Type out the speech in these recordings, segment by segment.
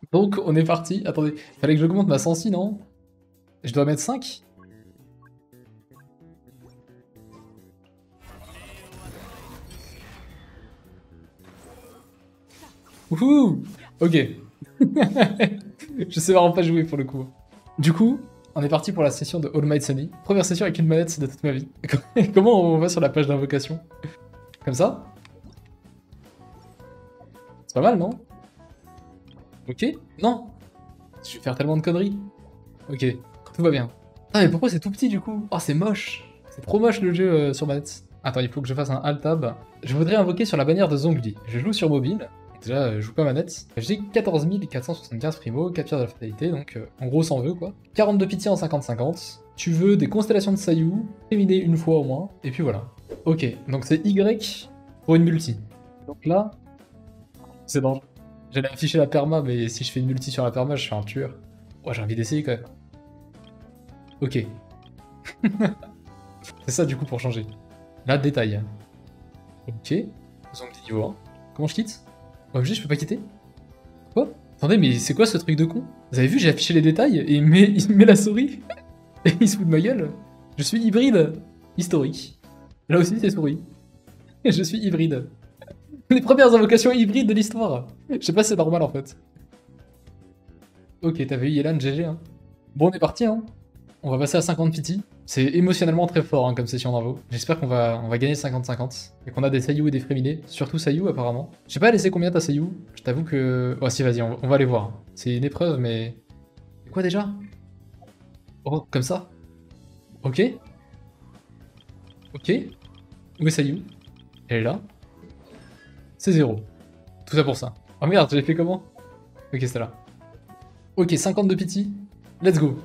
Donc on est parti. Attendez, fallait que j'augmente ma sensi, non? Je dois mettre 5? Wouhou! Ok. Je sais vraiment pas jouer pour le coup. Du coup, on est parti pour la session de All Might Sunny. Première session avec une manette de toute ma vie. Comment on va sur la page d'invocation? Comme ça? C'est pas mal, non? Ok? Non! Je vais faire tellement de conneries. Ok, tout va bien. Ah mais pourquoi c'est tout petit du coup? Oh c'est moche! C'est trop moche le jeu sur manette. Attends, il faut que je fasse un Alt-Tab. Je voudrais invoquer sur la bannière de Zhongli. Je joue sur mobile. Déjà, je joue pas manette. J'ai 14 475 primo, 4 pierres de la fatalité, donc en gros s'en veut quoi. 42 pitié en 50-50. Tu veux des constellations de Sayu, éliminer une fois au moins, et puis voilà. Ok, donc c'est Y pour une multi. Donc là, c'est dangereux. J'allais afficher la perma, mais si je fais une multi sur la perma, je suis un tueur. Oh, j'ai envie d'essayer quand même. Ok. C'est ça du coup pour changer. Là, détail. Ok. Zongli niveau 1. Comment je quitte? OMG, je peux pas quitter? Quoi? Attendez, mais c'est quoi ce truc de con? Vous avez vu, j'ai affiché les détails et il met la souris et il se fout de ma gueule. Je suis hybride. Historique. Là aussi, c'est souris. Je suis hybride. Les premières invocations hybrides de l'histoire. Je sais pas si c'est normal en fait. Ok, t'avais eu Yelan, GG. Hein. Bon, on est parti. Hein. On va passer à 50 pity. C'est émotionnellement très fort hein, comme session d'invo. J'espère qu'on va gagner 50-50. Et qu'on a des Sayu et des Fréminés. Surtout Sayu apparemment. Je sais pas laisser combien t'as Sayu. Je t'avoue que... Oh si vas-y, on va aller voir. C'est une épreuve mais... C'est quoi déjà? Oh, comme ça? Ok. Ok. Où est Sayu? Elle est là. C'est 0. Tout ça pour ça. Oh merde, j'ai fait comment? Ok, c'est là. Ok, 52 pity. Let's go.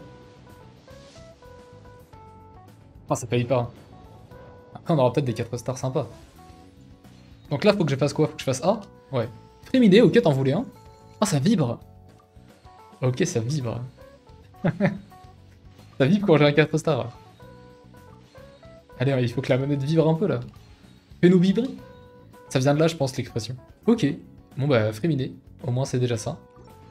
Ah, ça paye pas. Après, on aura peut-être des 4 stars sympas. Donc là, faut que je fasse quoi? Faut que je fasse A? Ouais. Fréminé, ok, t'en voulais un? Ah, ça vibre! Ok, ça vibre. Ça vibre quand j'ai un 4 stars. Allez, il faut que la manette vibre un peu là. Fais-nous vibrer! Ça vient de là, je pense, l'expression. Ok. Bon bah, Fréminé. Au moins, c'est déjà ça.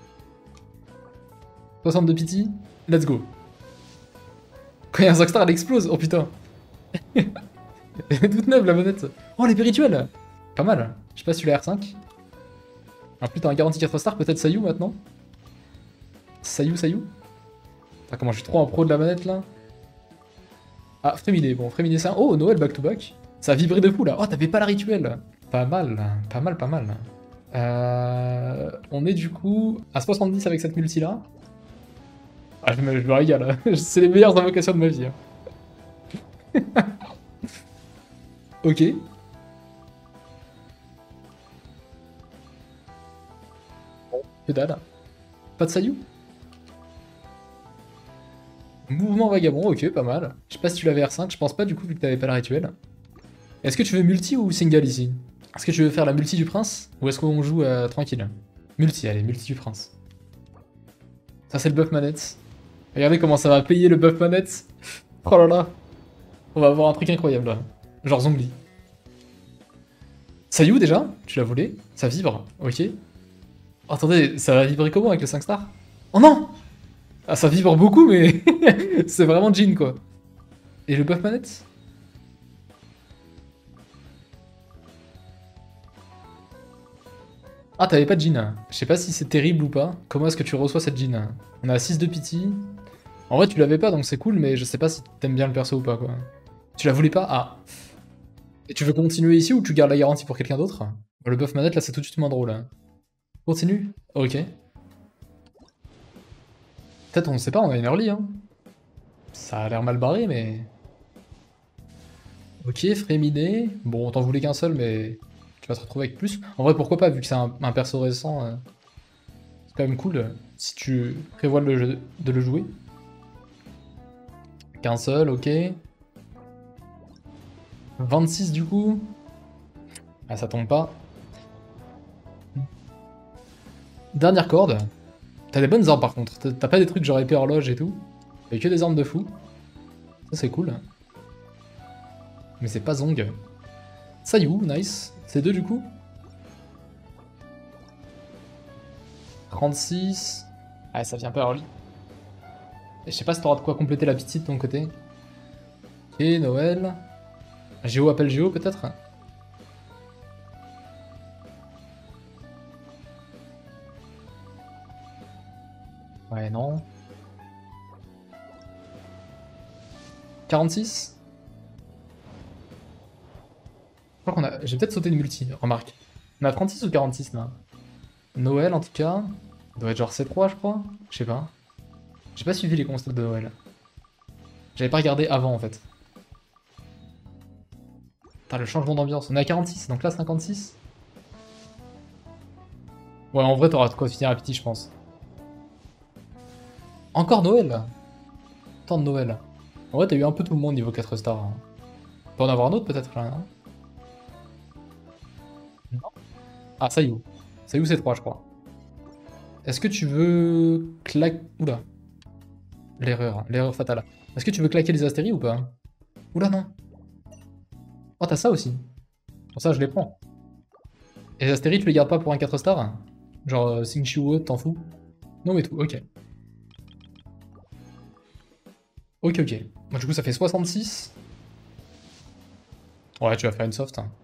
62 pity. Let's go. Quand il y a un 5 star, elle explose. Oh putain. Elle est toute neuve la manette. Oh, les pérituels! Pas mal. Je sais pas si tu l'as R5. Ah putain, un garantie 4 stars, peut-être Sayu maintenant? Sayu, Sayu? Putain, comment je suis trop en pro de la manette là? Ah, Fréminé, bon, Fréminé c'est un... Oh, Noël back-to-back. Ça a vibré de fou là. Oh, t'avais pas la rituel. Pas mal, pas mal, pas mal. On est du coup à 70 avec cette multi là. Ah, je me régale. C'est les meilleures invocations de ma vie. Hein. Ok. Que dalle. Pas de Sayu? Mouvement vagabond, ok, pas mal. Je sais pas si tu l'avais R5, je pense pas du coup vu que t'avais pas la rituel. Est-ce que tu veux multi ou single ici? Est-ce que tu veux faire la multi du prince? Ou est-ce qu'on joue tranquille? Multi, allez, multi du prince. Ça c'est le buff manette. Regardez comment ça va payer le buff manette. Oh là là. On va avoir un truc incroyable là. Genre zombie. Sayu déjà? Tu l'as volé? Ça vibre, ok. Oh, attendez, ça va vibrer comment avec le 5 stars? Oh non! Ah ça vibre beaucoup mais c'est vraiment Jin quoi. Et le buff manette? Ah, t'avais pas de Jin. Je sais pas si c'est terrible ou pas. Comment est-ce que tu reçois cette Jin? On a 6 de pity. En vrai, tu l'avais pas, donc c'est cool, mais je sais pas si t'aimes bien le perso ou pas, quoi. Tu la voulais pas? Ah. Et tu veux continuer ici ou tu gardes la garantie pour quelqu'un d'autre? Le buff manette, là, c'est tout de suite moins drôle. Hein. Continue? Ok. Peut-être, on sait pas, on a une early, hein. Ça a l'air mal barré, mais... Ok, Fréminé. Bon, t'en voulais qu'un seul, mais... Tu vas te retrouver avec plus. En vrai, pourquoi pas, vu que c'est un perso récent... C'est quand même cool si tu prévois de le jouer. Qu'un seul, ok. 26 du coup. Ah, ça tombe pas. Dernière corde. T'as des bonnes armes par contre. T'as pas des trucs genre épée horloge et tout. T'as que des armes de fou. Ça c'est cool. Mais c'est pas Zong. Sayu, nice. C'est deux du coup. 36. Ah, ça vient pas early. Et je sais pas si t'auras de quoi compléter la petite de ton côté. Ok, Noël. Géo appelle Géo peut-être. Ouais, non. 46. Je crois qu'on a... J'ai peut-être sauté une multi, remarque. On a 36 ou 46 là? Noël en tout cas. Ça doit être genre C3 je crois. Je sais pas. J'ai pas suivi les constats de Noël. J'avais pas regardé avant en fait. Putain, le changement d'ambiance. On est à 46, donc là 56. Ouais, en vrai t'auras de quoi finir à petit je pense. Encore Noël. Tant de Noël. En vrai t'as eu un peu tout le monde niveau 4 stars. Hein. On peut en avoir un autre peut-être là, non? Non. Ah, Sayu. Sayu c'est 3 je crois. Est-ce que tu veux claquer... Oula. L'erreur fatale. Est-ce que tu veux claquer les astéries ou pas? Oula non. Oh t'as ça aussi. Pour ça je les prends. Et les astéries tu les gardes pas pour un 4 stars? Genre Xingqiu ou autre, t'en fous? Non mais tout, ok. Ok. Bon, du coup ça fait 66. Ouais tu vas faire une soft. Hein.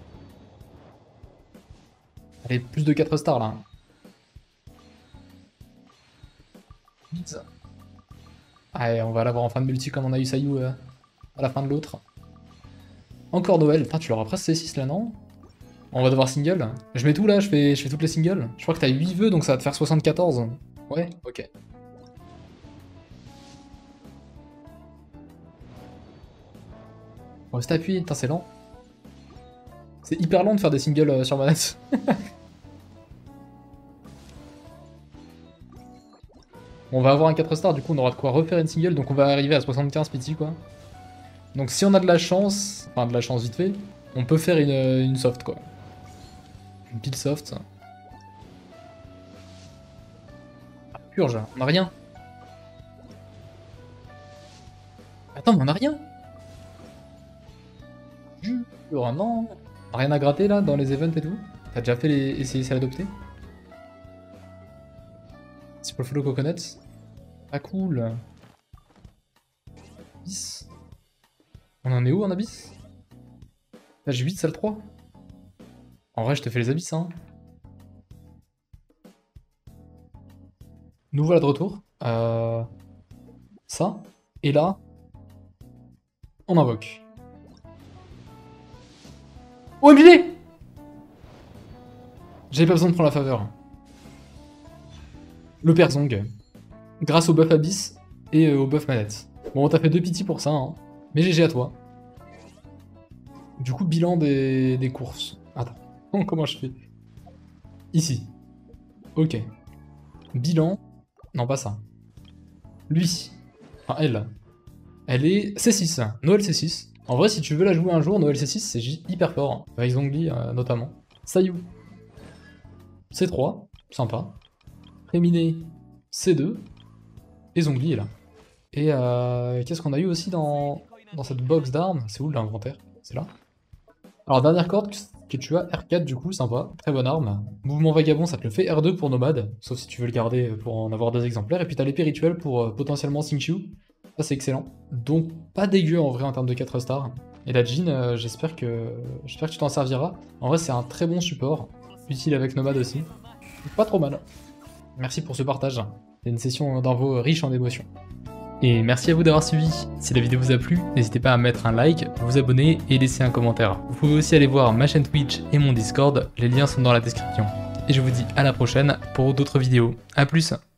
Allez, plus de 4 stars là. Pizza. Allez, on va l'avoir en fin de multi comme on a eu Sayu à la fin de l'autre. Encore Noël. Putain, tu l'auras presque C6 là, non? On va devoir single. Je mets tout là, je fais toutes les singles. Je crois que t'as 8 vœux, donc ça va te faire 74. Ouais, ok. On reste appuyé, putain, c'est lent. C'est hyper lent de faire des singles sur manette. On va avoir un 4 stars, du coup on aura de quoi refaire une single, donc on va arriver à 75 petit quoi. Donc si on a de la chance, enfin de la chance vite fait, on peut faire une soft quoi. Une pile soft. Ah, purge, on a rien. Attends, mais on a rien. Jure, non. On a rien à gratter là dans les events et tout. T'as déjà fait les essayer à l'adopter? C'est pour le follow coconuts. Ah cool. Bis. On en est où en abyss? Là j'ai 8 salle 3. En vrai je te fais les abysses hein. Nous voilà de retour. Ça. Et là. On invoque. OMG! J'avais pas besoin de prendre la faveur. Le Perzong. Grâce au buff Abyss et au buff manette. Bon, t'as fait 2 pity pour ça, hein. Mais GG à toi. Du coup, bilan des courses. Attends, comment je fais? Ici. Ok. Bilan. Non, pas ça. Lui. Enfin, elle. Elle est C6. Noël C6. En vrai, si tu veux la jouer un jour, Noël C6, c'est hyper fort. Hein. Avec Zhongli, notamment. Sayu. C3. Sympa. Réminé. C2. Et Zhongli est là. Et qu'est-ce qu'on a eu aussi dans cette box d'armes? C'est où l'inventaire? C'est là. Alors dernière corde que tu as, R4 du coup, sympa, très bonne arme. Mouvement vagabond, ça te le fait R2 pour nomade, sauf si tu veux le garder pour en avoir 2 exemplaires. Et puis t'as l'épée rituelle pour potentiellement Xingqiu, ça c'est excellent. Donc pas dégueu en vrai en termes de 4 stars. Et la Jean, j'espère que tu t'en serviras. En vrai c'est un très bon support, utile avec nomade aussi. Pas trop mal. Merci pour ce partage. C'est une session d'invo riche en émotions. Et merci à vous d'avoir suivi. Si la vidéo vous a plu, n'hésitez pas à mettre un like, vous abonner et laisser un commentaire. Vous pouvez aussi aller voir ma chaîne Twitch et mon Discord, les liens sont dans la description. Et je vous dis à la prochaine pour d'autres vidéos. A plus!